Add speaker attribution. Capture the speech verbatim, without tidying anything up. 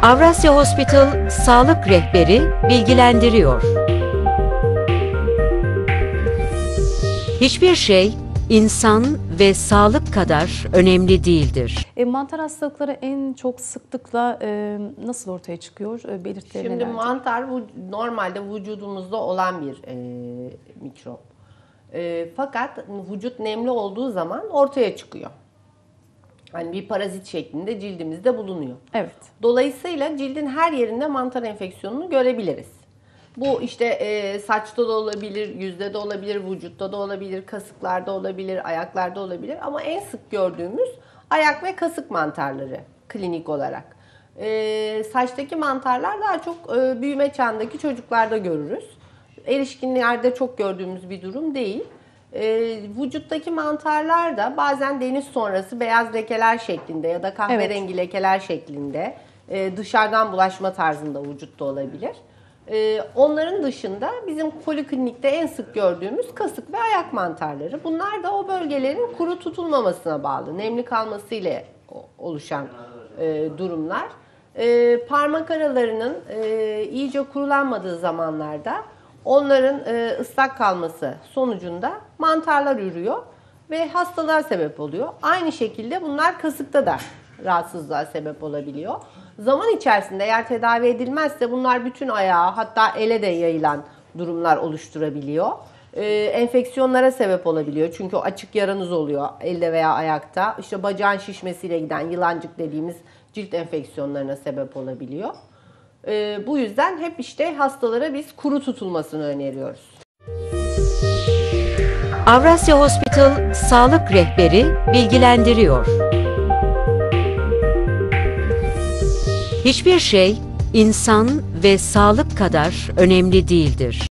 Speaker 1: Avrasya Hospital Sağlık Rehberi bilgilendiriyor. Hiçbir şey insan ve sağlık kadar önemli değildir.
Speaker 2: E, mantar hastalıkları en çok sıklıkla e, nasıl ortaya çıkıyor? E, belirtileri
Speaker 3: Şimdi
Speaker 2: nelerdir?
Speaker 3: mantar bu normalde vücudumuzda olan bir e, mikrop. E, fakat vücut nemli olduğu zaman ortaya çıkıyor. Yani bir parazit şeklinde cildimizde bulunuyor.
Speaker 2: Evet.
Speaker 3: Dolayısıyla cildin her yerinde mantar enfeksiyonunu görebiliriz. Bu işte e, saçta da olabilir, yüzde de olabilir, vücutta da olabilir, kasıklarda olabilir, ayaklarda olabilir. Ama en sık gördüğümüz ayak ve kasık mantarları klinik olarak. E, saçtaki mantarlar daha çok e, büyüme çağındaki çocuklarda görürüz. Erişkinlerde çok gördüğümüz bir durum değil. E, vücuttaki mantarlar da bazen deniz sonrası beyaz lekeler şeklinde ya da kahverengi evet. lekeler şeklinde e, dışarıdan bulaşma tarzında vücutta olabilir. E, onların dışında bizim poliklinikte en sık gördüğümüz kasık ve ayak mantarları. Bunlar da o bölgelerin kuru tutulmamasına bağlı, nemli kalmasıyla oluşan e, durumlar. E, parmak aralarının e, iyice kurulanmadığı zamanlarda onların e, ıslak kalması sonucunda mantarlar ürüyor ve hastalığa sebep oluyor. Aynı şekilde bunlar kasıkta da rahatsızlığa sebep olabiliyor. Zaman içerisinde eğer tedavi edilmezse bunlar bütün ayağa hatta ele de yayılan durumlar oluşturabiliyor. E, enfeksiyonlara sebep olabiliyor. Çünkü o açık yaranız oluyor elde veya ayakta. İşte bacağın şişmesiyle giden yılancık dediğimiz cilt enfeksiyonlarına sebep olabiliyor. Ee, bu yüzden hep işte hastalara biz kuru tutulmasını öneriyoruz.
Speaker 1: Avrasya Hospital Sağlık Rehberi bilgilendiriyor. Hiçbir şey insan ve sağlık kadar önemli değildir.